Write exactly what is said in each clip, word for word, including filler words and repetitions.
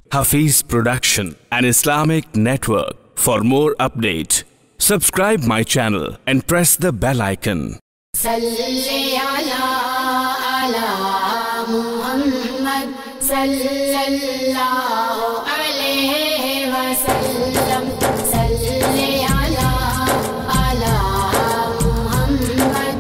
Hafiz Production and Islamic Network. For more updates, subscribe my channel and press the bell icon. Salli ala ala Muhammad sallallahu alayhi wa sallam. Salli ala ala Muhammad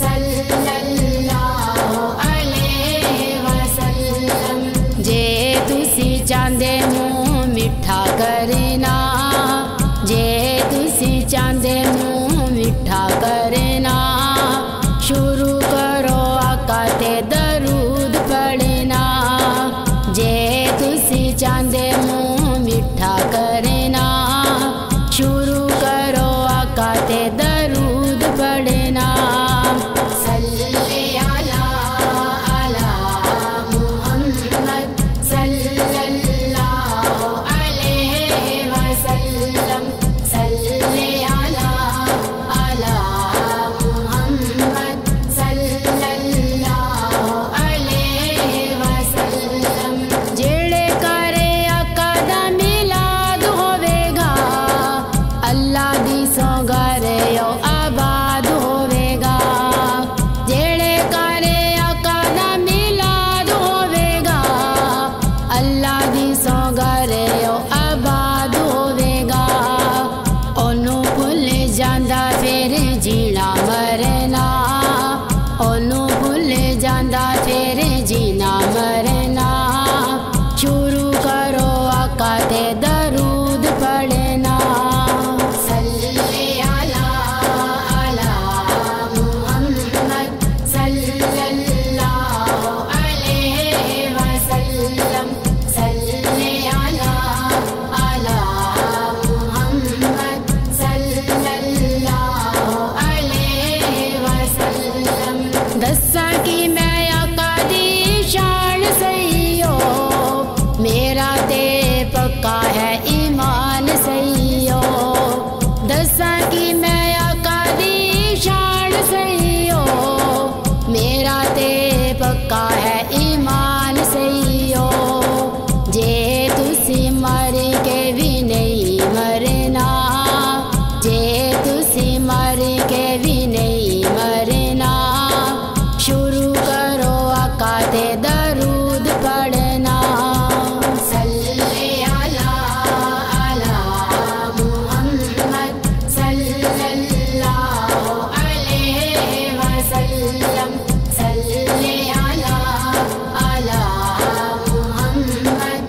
sallallahu alayhi wa sallam. जे तुसी चांदे मुँह मिठा करना, जे तुसी चांदे मुँह मिठा करना, शुरू करो आका ते दरूद पढ़ना। जे तुसी चांदे मुँह मिठा करना, शुरू करो आका ते दरूद पढ़ना। सल्ले अला अला मुहम्मद सल्लल्लाहु अलैहि वसल्लम। सल्ले अला अला मुहम्मद सल्लल्लाहु अलैहि वसल्लम। जेड़े करे आका दा मिलाद होवेगा, अल्लाह दी सौगार यो आबाद होवेगा। जेड़े करे आका दा मिलाद होवेगा, अल्लाह दी सौगार यो आबाद होवेगा। ओनू भुल जांदा फिर जीना मरना, ओनू भुल जांदा फिर जीना मरना। शुरू करो आका ते दरूद पढ़ना। सल्ले अला अला मुहम्मद सल्लल्लाहु अलैहि वसल्लम। सल्ले अला अला मुहम्मद सल्लल्लाहु अलैहि वसल्लम। दस्सा की मैं आका दी शान सही हो, मेरा ते पक्का है ईमान सही हो। दस्सा की मैं आका दी शान सही हो, मेरा ते पक्का है ईमान सही हो। जे तुसी मर के भी नहीं मरना, जे तुसी मर के भी नहीं मरना। शुरू करो आका ते दरूद पढ़ना। सल्ले अला अला मुहम्मद सल्लल्लाहु अलैहि वसल्लम। सल्ले अला अला मुहम्मद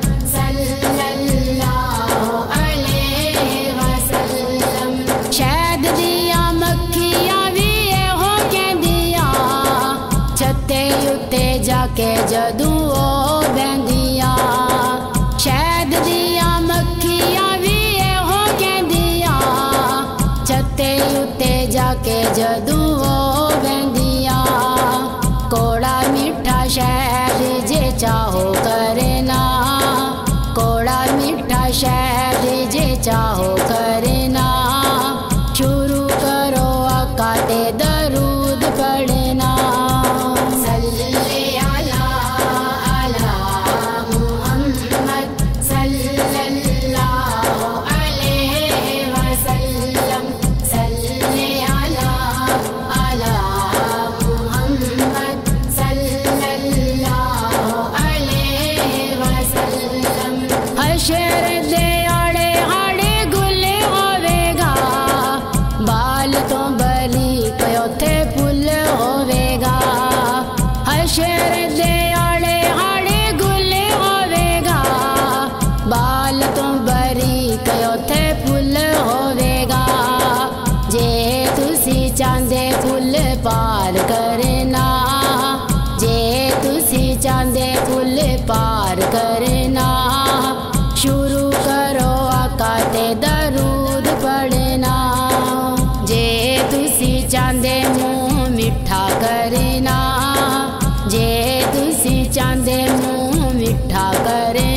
सल्लल्लाहु अलैहि वसल्लम। शहद दिया मक्खियां भी हो कहंदियां, छत्ते उत्ते जाके जदूं ओ बहंदियां। शहद दिया मक्खियां भी हो कहंदियां, छत्ते उत्ते जाके जदूं ओ बहंदियां। कोड़ा मीठा शहद जे चाहो करना, कोड़ा मीठा शहद जे चाहो करना। शुरू करो आका ते दरूद पढ़ना। सल्ले अला अला मुहम्मद सल्लल्लाहु अलैहि वसल्लम। सल्ले अला अला मुहम्मद सल्लल्लाहु अलैहि वसल्लम। हशर दे आड़े हाड़े गुले होवेगा, बाल तो बरीक उथे फुल होवेगा। हशर दे आड़े हाड़े गुले होवेगा, बाल तो बरीक उथे फुल होवेगा। जे तुसी चांदे फुल पार करना, जे तुसी चांदे फुल पार करना। शुरू करो आका ते दरूद पढ़ना। जे तुसी चांदे मुँह मिठा करना, जे तुसी चांदे मुँह मिठा करना।